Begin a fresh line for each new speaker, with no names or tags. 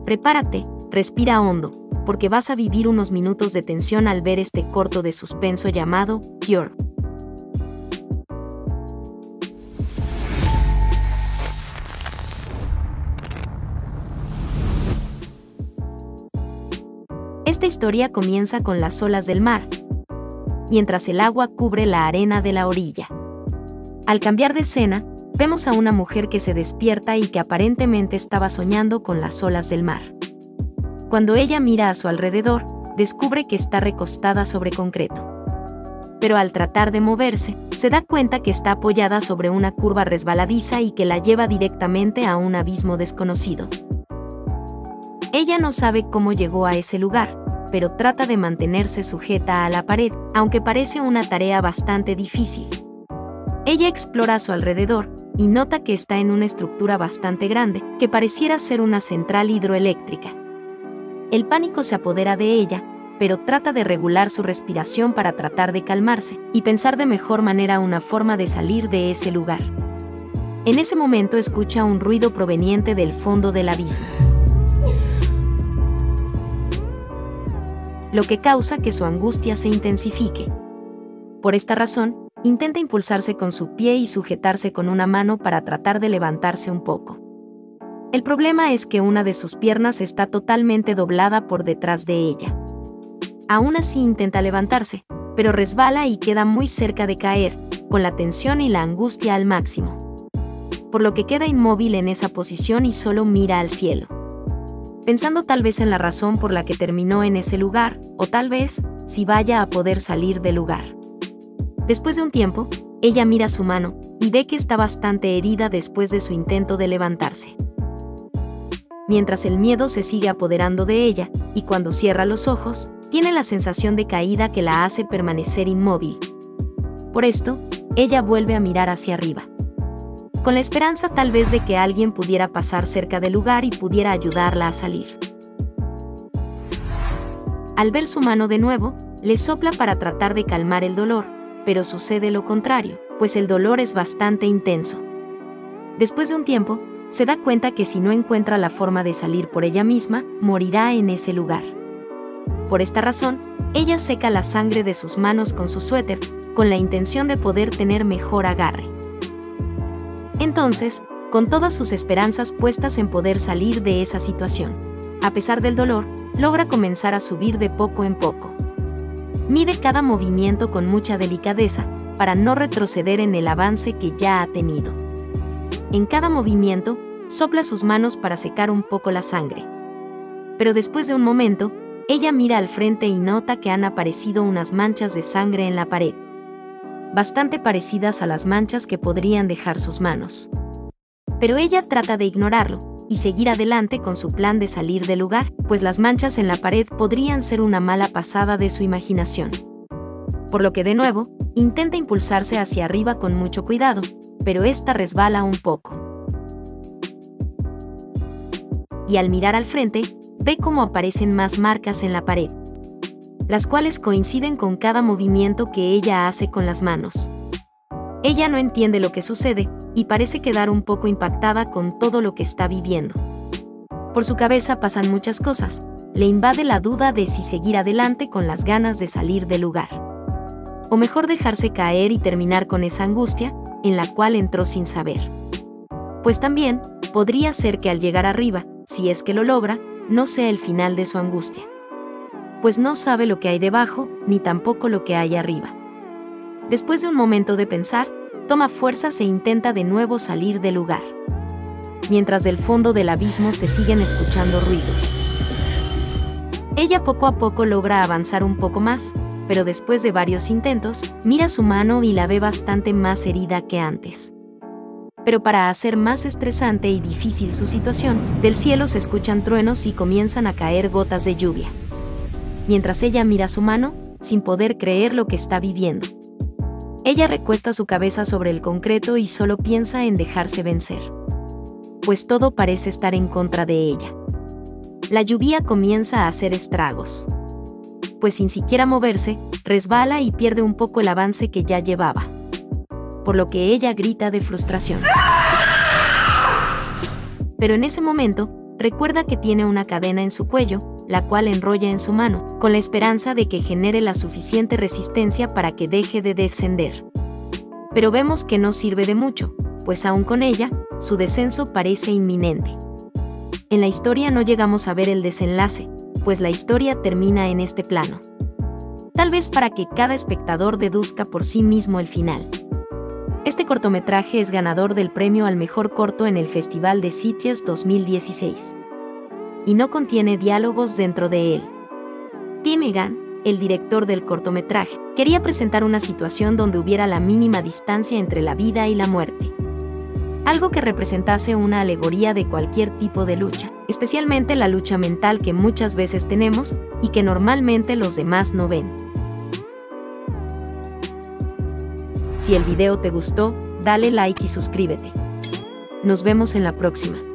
Prepárate, respira hondo, porque vas a vivir unos minutos de tensión al ver este corto de suspenso llamado Cure. Esta historia comienza con las olas del mar, mientras el agua cubre la arena de la orilla. Al cambiar de escena, vemos a una mujer que se despierta y que aparentemente estaba soñando con las olas del mar. Cuando ella mira a su alrededor, descubre que está recostada sobre concreto. Pero al tratar de moverse, se da cuenta que está apoyada sobre una curva resbaladiza y que la lleva directamente a un abismo desconocido. Ella no sabe cómo llegó a ese lugar, pero trata de mantenerse sujeta a la pared, aunque parece una tarea bastante difícil. Ella explora a su alrededor y nota que está en una estructura bastante grande, que pareciera ser una central hidroeléctrica. El pánico se apodera de ella, pero trata de regular su respiración para tratar de calmarse y pensar de mejor manera una forma de salir de ese lugar. En ese momento escucha un ruido proveniente del fondo del abismo, lo que causa que su angustia se intensifique. Por esta razón, intenta impulsarse con su pie y sujetarse con una mano para tratar de levantarse un poco. El problema es que una de sus piernas está totalmente doblada por detrás de ella. Aún así intenta levantarse, pero resbala y queda muy cerca de caer, con la tensión y la angustia al máximo. Por lo que queda inmóvil en esa posición y solo mira al cielo, pensando tal vez en la razón por la que terminó en ese lugar, o tal vez, si vaya a poder salir del lugar. Después de un tiempo, ella mira su mano, y ve que está bastante herida después de su intento de levantarse. Mientras el miedo se sigue apoderando de ella, y cuando cierra los ojos, tiene la sensación de caída que la hace permanecer inmóvil. Por esto, ella vuelve a mirar hacia arriba, con la esperanza tal vez de que alguien pudiera pasar cerca del lugar y pudiera ayudarla a salir. Al ver su mano de nuevo, le sopla para tratar de calmar el dolor, pero sucede lo contrario, pues el dolor es bastante intenso. Después de un tiempo, se da cuenta que si no encuentra la forma de salir por ella misma, morirá en ese lugar. Por esta razón, ella seca la sangre de sus manos con su suéter, con la intención de poder tener mejor agarre. Entonces, con todas sus esperanzas puestas en poder salir de esa situación, a pesar del dolor, logra comenzar a subir de poco en poco. Mide cada movimiento con mucha delicadeza, para no retroceder en el avance que ya ha tenido. En cada movimiento, sopla sus manos para secar un poco la sangre. Pero después de un momento, ella mira al frente y nota que han aparecido unas manchas de sangre en la pared, bastante parecidas a las manchas que podrían dejar sus manos. Pero ella trata de ignorarlo y seguir adelante con su plan de salir del lugar, pues las manchas en la pared podrían ser una mala pasada de su imaginación. Por lo que de nuevo, intenta impulsarse hacia arriba con mucho cuidado, pero esta resbala un poco. Y al mirar al frente, ve cómo aparecen más marcas en la pared, las cuales coinciden con cada movimiento que ella hace con las manos. Ella no entiende lo que sucede, y parece quedar un poco impactada con todo lo que está viviendo. Por su cabeza pasan muchas cosas, le invade la duda de si seguir adelante con las ganas de salir del lugar, o mejor dejarse caer y terminar con esa angustia, en la cual entró sin saber. Pues también, podría ser que al llegar arriba, si es que lo logra, no sea el final de su angustia, pues no sabe lo que hay debajo, ni tampoco lo que hay arriba. Después de un momento de pensar, toma fuerzas e intenta de nuevo salir del lugar, mientras del fondo del abismo se siguen escuchando ruidos. Ella poco a poco logra avanzar un poco más, pero después de varios intentos, mira su mano y la ve bastante más herida que antes. Pero para hacer más estresante y difícil su situación, del cielo se escuchan truenos y comienzan a caer gotas de lluvia, mientras ella mira su mano, sin poder creer lo que está viviendo. Ella recuesta su cabeza sobre el concreto y solo piensa en dejarse vencer, pues todo parece estar en contra de ella. La lluvia comienza a hacer estragos, pues sin siquiera moverse, resbala y pierde un poco el avance que ya llevaba, por lo que ella grita de frustración. Pero en ese momento, recuerda que tiene una cadena en su cuello, la cual enrolla en su mano, con la esperanza de que genere la suficiente resistencia para que deje de descender. Pero vemos que no sirve de mucho, pues aún con ella, su descenso parece inminente. En la historia no llegamos a ver el desenlace, pues la historia termina en este plano. Tal vez para que cada espectador deduzca por sí mismo el final. Este cortometraje es ganador del premio al mejor corto en el Festival de Sitges 2016. Y no contiene diálogos dentro de él. Tim Egan, el director del cortometraje, quería presentar una situación donde hubiera la mínima distancia entre la vida y la muerte. Algo que representase una alegoría de cualquier tipo de lucha, especialmente la lucha mental que muchas veces tenemos y que normalmente los demás no ven. Si el video te gustó, dale like y suscríbete. Nos vemos en la próxima.